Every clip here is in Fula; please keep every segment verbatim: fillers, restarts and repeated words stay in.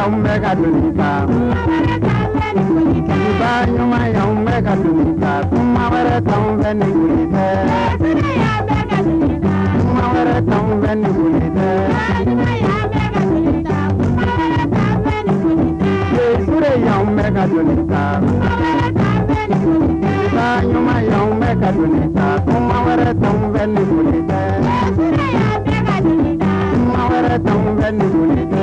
mega donita. Ibanyuma ya mega donita. Kumawere tamveni gulite. Kumawere tamveni gulite. Yesure ya mega donita. Ibanyuma ya mega donita. Kumawere tamveni gulite. Kumawere tamveni gulite.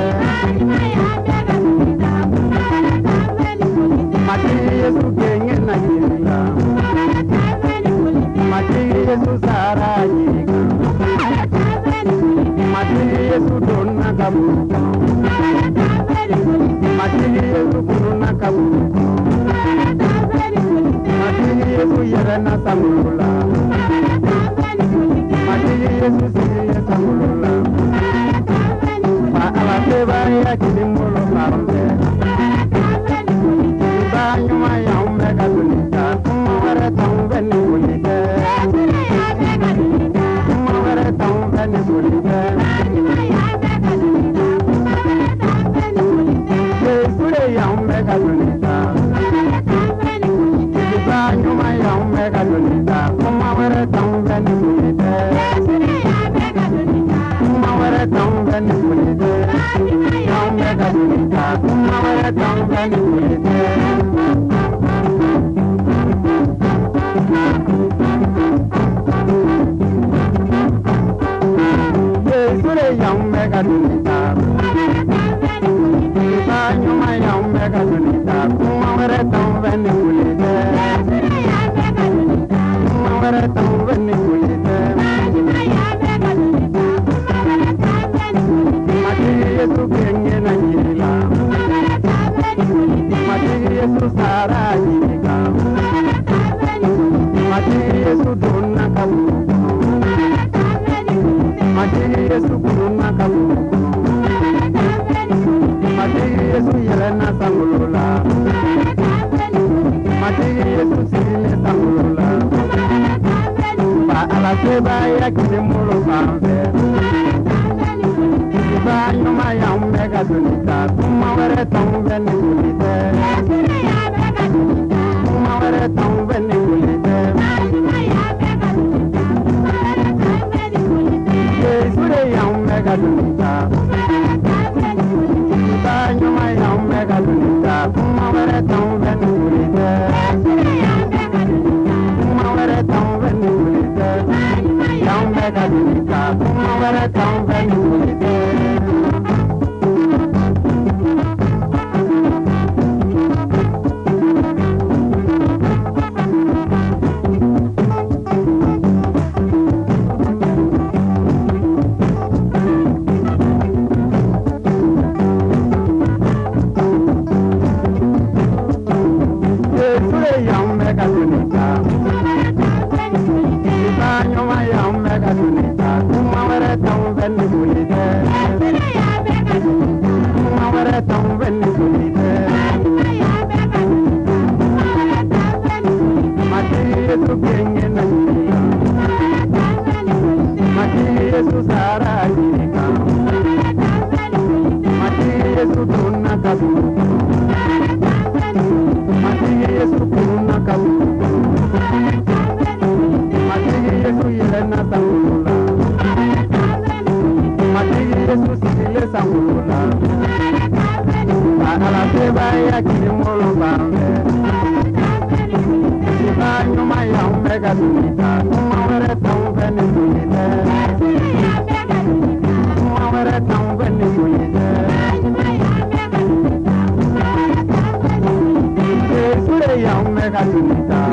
Mati Yesu kenye na jirika. Mati Yesu sara jirika. Mati Yesu dona kabuka. Mati Yesu kuruna kabuka. Mati Yesu yerena samulula. Mati Yesu siye samulula. Ma ala teba ya kilimolo parme. Ibanyuma ya mega donita. Kumawere tamveni gulite. Kumawere tamveni gulite. Yesure ya mega donita. Ibanyuma ya mega donita. Kumawere tamveni gulite. Kumawere tamveni gulite. Ya mega donita. Kumawere tamveni gulite. Yesure ya mega donita. Ibanyuma ya mega donita. Kumawere tamveni gulite. Kumawere tamveni gulite. Mati Yesu kenye na jirila. Mati Yesu sara jirika. Mati Yesu dona kabuka. Mati Yesu kuruna kabuka. Mati Yesu yerena samulula. Mati Yesu sile samulula. Ba ala seba ya kilimulu pambe. Ibanyuma ya mega donita. Kumawere tamveni gulite. Kumawere tamveni gulite. Yesure ya mega donita. Ibanyuma ya mega donita. Kumawere tamveni gulite. Kumawere tamveni gulite. Ya mega donita. Kumawere tamveni gulite. Ibanyuma ya mega donita. Kumawere tamveni gulite. Kumawere tamveni gulite. Mati Yesu kenye na jirika. Mati Yesu sara jirika. Mati Yesu dona kabuka. Mati Yesu kuruna kabuka. Mati Yesu yerena samulula. Mati Yesu sile samulula. Ba ala seba ya kilimolo pambe. Ibanyuma ya mega donita. Kumawere tamveni gulite. Kumawere tamveni gulite. Yesure ya mega donita.